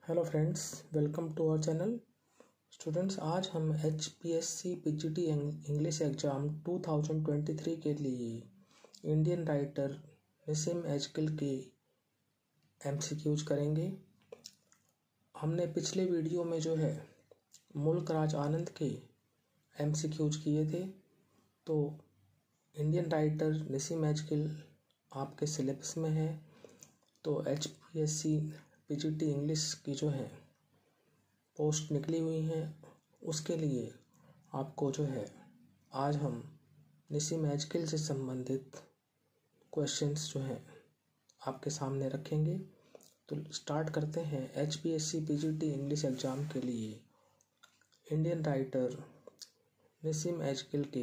Hello friends, welcome to our channel. Students, आज हम HPSC PGT English exam 2023 के लिए इंडियन राइटर निसिम एजकिल के MCQs करेंगे। हमने पिछले वीडियो में जो है मुल्क राज आनंद के MCQs किए थे, तो इंडियन राइटर निसिम एजकिल आपके सिलेबस में है। तो HPSC PGT इंग्लिश की जो है पोस्ट निकली हुई हैं, उसके लिए आपको जो है आज हम निसिम एजकिल से संबंधित क्वेश्चंस जो हैं आपके सामने रखेंगे। तो स्टार्ट करते हैं HPSC PGT इंग्लिश एग्ज़ाम के लिए इंडियन राइटर निसिम एजकिल के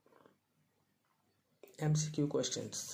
MCQ questions.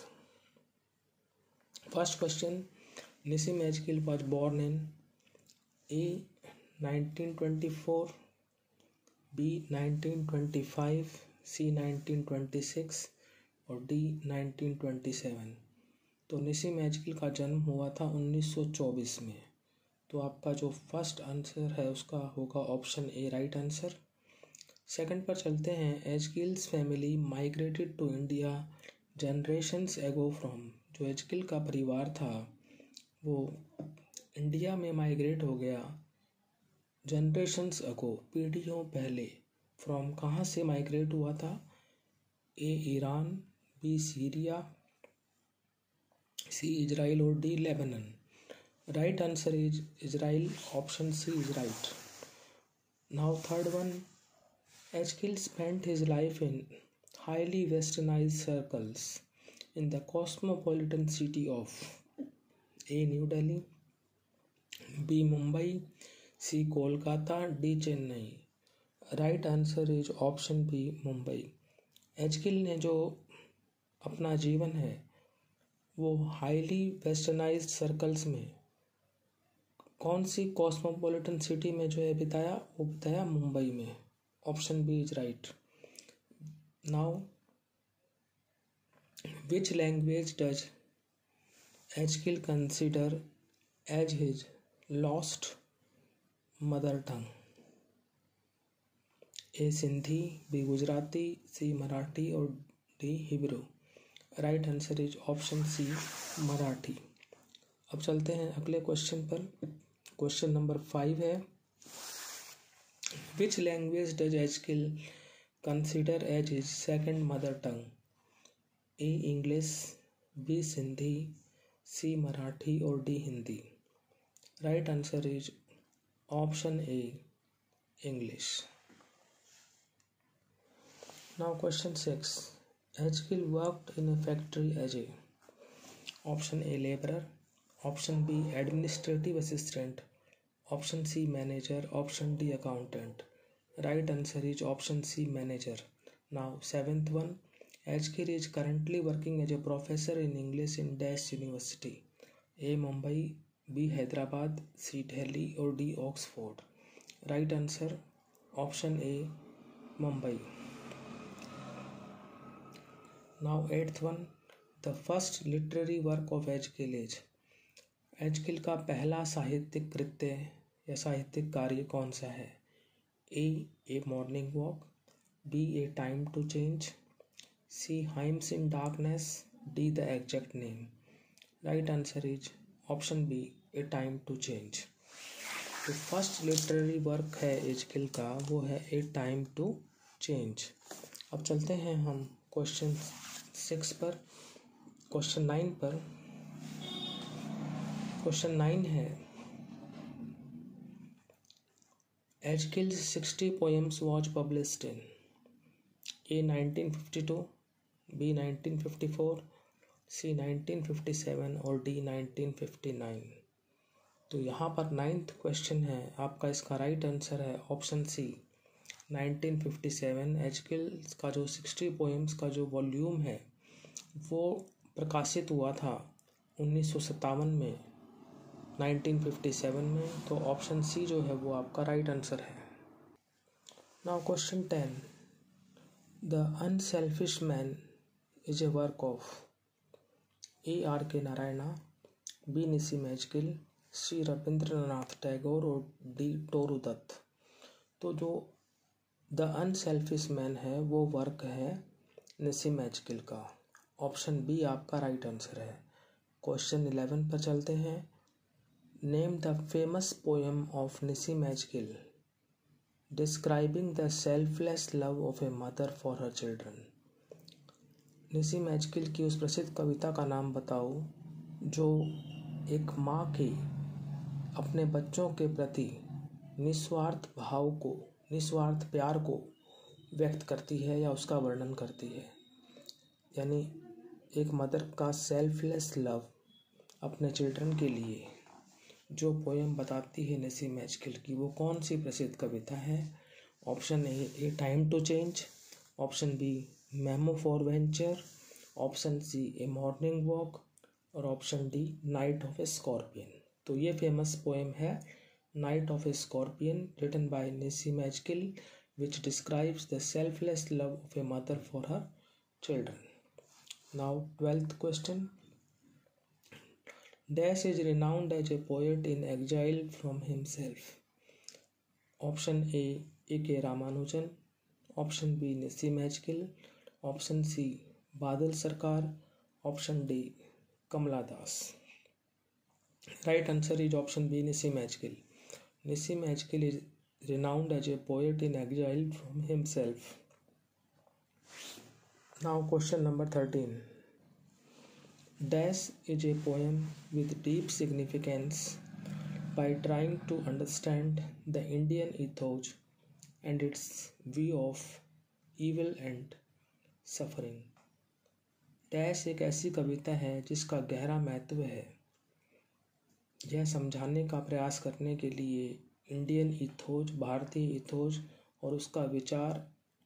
First question, Nisim Ajkil was born in A. 1924, B. 1925, C. 1926 और D. 1927। तो निसिम एजकिल का जन्म हुआ था 1924 में। तो आपका जो फर्स्ट आंसर है उसका होगा option A right answer. Second पर चलते हैं। Ezekiel's family migrated to India generations ago from. जो एजकिल का परिवार था वो इंडिया में माइग्रेट हो गया जनरेशन्स अगो, पीढ़ियों पहले। फ्रॉम कहाँ से माइग्रेट हुआ था? A Iran, B Syria, C Israel और D Lebanon. Right answer is Israel, option C is right. Now third one, Ezekiel spent his life in highly westernised circles in the cosmopolitan city of A New Delhi, B Mumbai, C Kolkata, D Chennai. Right answer is option B Mumbai. Ezekiel ने जो अपना जीवन है वो highly westernised circles में कौन सी cosmopolitan city में जो है बिताया, वो बिताया मुंबई में। Option B is right. Now which language does Ajkil consider as his lost mother tongue? A Sindhi, B Gujarati, C Marathi और D Hebrew. Right answer is option C Marathi. अब चलते हैं अगले क्वेश्चन पर। क्वेश्चन नंबर 5 है, which language does Ajkil consider as his second mother tongue? A English, B Sindhi, C Marathi और D Hindi. Right answer is option A English. Now question 6, Ajkil worked in a factory as a. Option A labourer, option B administrative assistant, option C manager, option D accountant. Right answer is option C manager. Now seventh one, Ajkil is currently working as a professor in English in Dash University. A. Mumbai, B. Hyderabad, C. Delhi और D. Oxford. Right answer option A Mumbai. Now eighth one, the first literary work of Ajkil is. Ajkil का पहला साहित्यिक कृत्य या साहित्यिक कार्य कौन सा है? A. A morning walk, B. A time to change, C. Hymns in Darkness, D. The exact name. Right answer is option B. A Time to Change. तो फर्स्ट लिटरेरी वर्क है एजकिल का, वो है ए टाइम टू चेंज। अब चलते हैं हम question 6 पर, क्वेश्चन 9 पर। क्वेश्चन 9 है, Ajkil's 60 poems was published in A. 1952, B. 1954, C. 1957 और D. 1959। तो यहाँ पर 9th क्वेश्चन है आपका, इसका राइट आंसर है ऑप्शन सी 1957। एजकिल का जो 60 पोएम्स का जो वॉल्यूम है वो प्रकाशित हुआ था 1957 में, 1957 में। तो ऑप्शन सी जो है वो आपका राइट आंसर है। Now question 10, the unselfish man is a work of A. R. K. Narayana, B. Nisim Ajkil, C Rabindranath Tagore और डी टोरू दत्त। तो जो द अनसेल्फिश मैन है वो वर्क है निसिम एजकिल का। ऑप्शन बी आपका राइट आंसर है। क्वेश्चन 11 पर चलते हैं। Name the famous poem of Nissim Ezekiel describing the selfless love of a mother for her children. Nissim Ezekiel की उस प्रसिद्ध कविता का नाम बताओ जो एक माँ के अपने बच्चों के प्रति निस्वार्थ प्यार को व्यक्त करती है या उसका वर्णन करती है। यानी एक मदर का सेल्फलेस लव अपने चिल्ड्रन के लिए जो पोएम बताती है निसिम एजकिल की, वो कौन सी प्रसिद्ध कविता है? Option A time to change, option B memo for venture, option C a morning walk और option D night of a scorpion. तो ये फेमस पोएम है night of a scorpion written by Nissim Ezekiel which describes the selfless love of a mother for her children. Now 12th question. Dash is renowned as a poet in exile from himself. Option A A.K. Ramanujan, option B Nisim Ejkil, option C Badal Sarkar, option D Kamala Das. Right answer is option B Nisim Ejkil. Nisim Ejkil is renowned as a poet in exile from himself. Now question number 13. Dash is a poem with deep significance by trying to understand the Indian ethos and its view of evil and suffering. Dash एक ऐसी कविता है जिसका गहरा महत्व है यह समझाने का प्रयास करने के लिए इंडियन इथोज, भारतीय इथोज और उसका विचार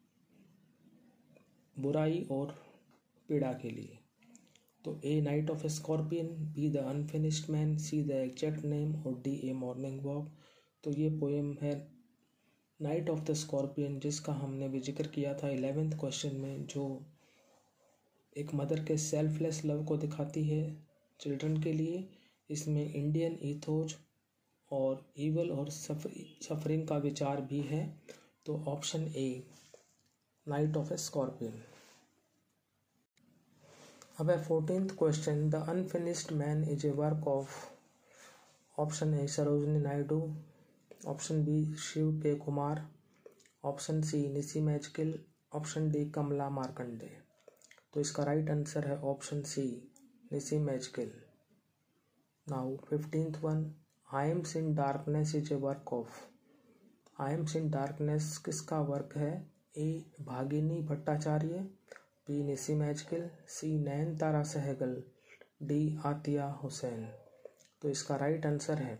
बुराई और पीड़ा के लिए। तो A night of a scorpion, B the unfinished man, C the exact name और डी ए मॉर्निंग वॉक। तो ये पोएम है नाइट ऑफ द स्कॉर्पियन जिसका हमने भी जिक्र किया था 11th क्वेश्चन में, जो एक मदर के सेल्फलेस लव को दिखाती है चिल्ड्रन के लिए। इसमें इंडियन इथोज और ईवल और सफरिंग का विचार भी है। तो option A night of a scorpion. अब है 14th question. The unfinished man is a work of option A Sarojini Naidu, option B Shiv K Kumar, option C Nissim Ezekiel, option D Kamala Markandaya. तो इसका राइट आंसर है option C Nissim Ezekiel. Now 15th one. Hymns in darkness is a work of. I AIIMS in darkness किसका work है? A Bhagini Bhattacharya, B Nissim Ezekiel, C Nayantara Sahgal, D Attia Hosain. तो इसका right answer है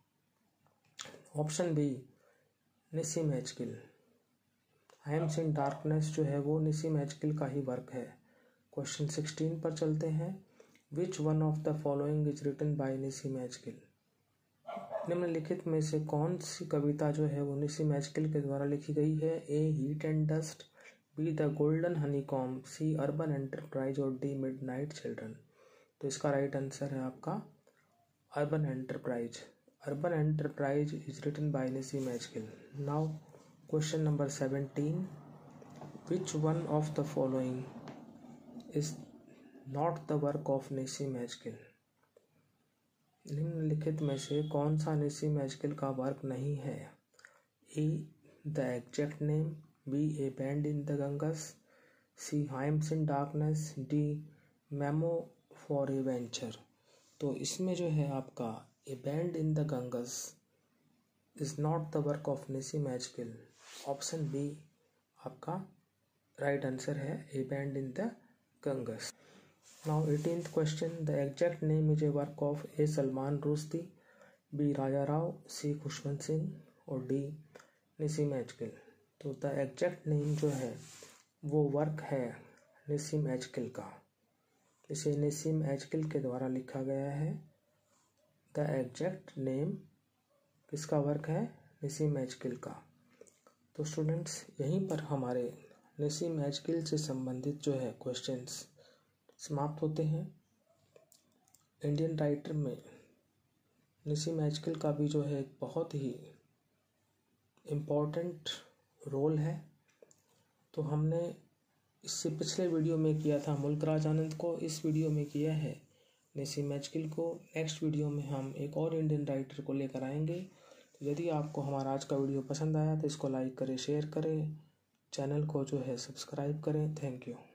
option B Nissim Ezekiel. I AIIMS in darkness जो है वो निसिम एजकिल का ही वर्क है। क्वेश्चन 16 पर चलते हैं। Which one of the following is written by Nissim Ezekiel. निम्नलिखित में से कौन सी कविता जो है वो निसिम एजकिल के द्वारा लिखी गई है? A heat and dust, B the golden honeycomb, C urban enterprise और डी मिडनाइट चिल्ड्रन। तो इसका राइट आंसर है आपका urban enterprise. Urban enterprise is written by Nissim Ezekiel. Now question number 17। Which one of the following is not the work of Nissim Ezekiel. निम्नलिखित में से कौन सा निसिम एजकिल का वर्क नहीं है? A the exact name, B a bend in the Ganges, C hymns in darkness, D memo for a venture. तो इसमें जो है आपका a bend in the Ganges is not the work of Nissim Ezekiel. Option B आपका राइट आंसर है a bend in the Ganges. Now 18th question. The exact name is a work of A. Salman Rushdie, B. Raja Rao, C. Khushwant Singh और D. निसिम एजकिल। तो the exact name जो है वो work है निसिम एजकिल का। इसे निसिम एजकिल के द्वारा लिखा गया है। द एग्जैक्ट नेम किसका वर्क है? निसिम एजकिल का। तो स्टूडेंट्स यहीं पर हमारे निसिम एजकिल से संबंधित जो है क्वेश्चंस समाप्त होते हैं। इंडियन राइटर में निसी मैजकिल का भी जो है बहुत ही इम्पोर्टेंट रोल है। तो हमने इससे पिछले वीडियो में किया था मुल्क राज आनंद को, इस वीडियो में किया है निसी मैजकिल को। नेक्स्ट वीडियो में हम एक और इंडियन राइटर को लेकर आएंगे। तो यदि आपको हमारा आज का वीडियो पसंद आया तो इसको लाइक करें, शेयर करें, चैनल को जो है सब्सक्राइब करें। Thank you.